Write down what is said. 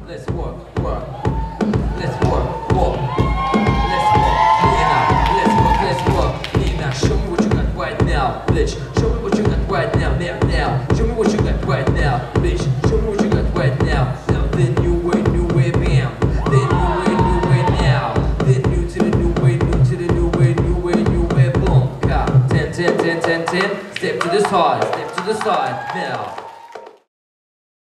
Let's work. Let's work, walk. Let's work, yeah now. Let's work, yeah now. Show me what you got right now, bitch. Show me what you got right now, now. Show me what you got right now, bitch. Show me what you got right now. Now then new way, bam. Then new way now. Then new to the new way, new way, boom. Ka. 10, 10, 10, 10, 10. Step to the side now.